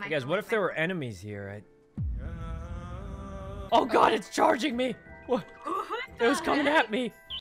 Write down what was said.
Hey guys, what if there were enemies here? Oh god, it's charging me! What? It was coming at me!